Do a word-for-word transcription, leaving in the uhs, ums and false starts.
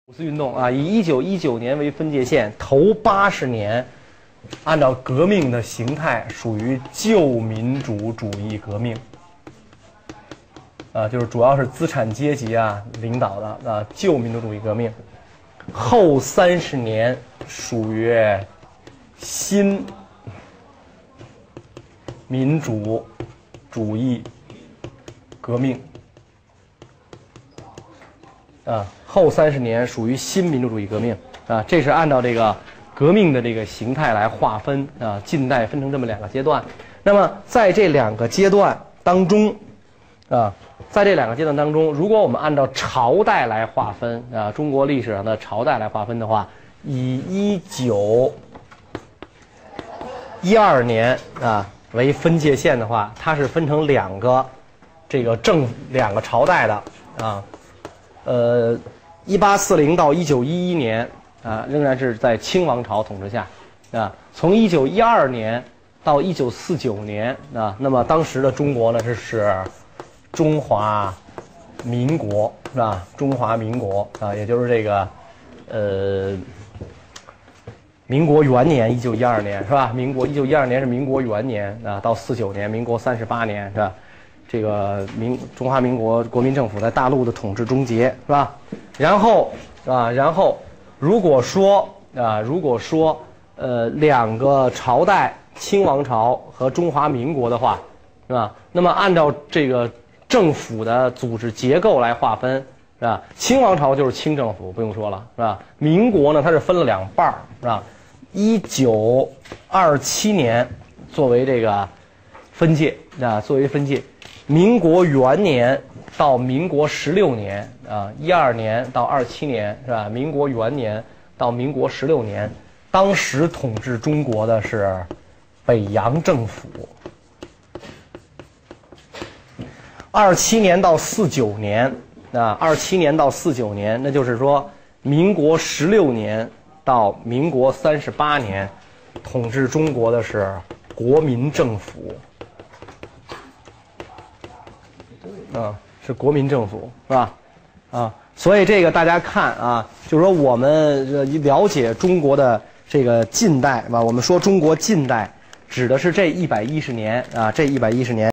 五四运动啊，以一九一九年为分界线，头八十年，按照革命的形态，属于旧民主主义革命。啊，就是主要是资产阶级啊领导的啊旧民主主义革命。后三十年属于新民主主义革命。啊，后三十年属于新民主主义革命啊，这是按照这个革命的这个形态来划分啊，近代分成这么两个阶段。那么在这两个阶段当中，啊，在这两个阶段当中，如果我们按照朝代来划分啊，中国历史上的朝代来划分的话，以一九一二年啊为分界线的话，它是分成两个这个正两个朝代的啊。呃，一八四零到一九一一年啊，仍然是在清王朝统治下啊。从一九一二年到一九四九年啊，那么当时的中国呢是是中华民国是吧？中华民国啊，也就是这个呃民国元年一九一二年是吧？民国一九一二年是民国元年啊，到四九年民国三十八年是吧？这个民中华民国国民政府在大陆的统治终结是吧？然后啊，然后如果说啊，如果说呃两个朝代清王朝和中华民国的话，是吧？那么按照这个政府的组织结构来划分，是吧？清王朝就是清政府，不用说了，是吧？民国呢，它是分了两半儿，是吧？一九二七年作为这个分界啊，作为分界。民国元年到民国十六年啊，一二年到二七年是吧？民国元年到民国十六年，当时统治中国的是北洋政府。二七年到四九年啊，二七年到四九年，那就是说，民国十六年到民国三十八年，统治中国的是国民政府。啊，是国民政府是吧？啊，所以这个大家看啊，就是说我们了解中国的这个近代吧，我们说中国近代指的是这一百一十年啊，这一百一十年。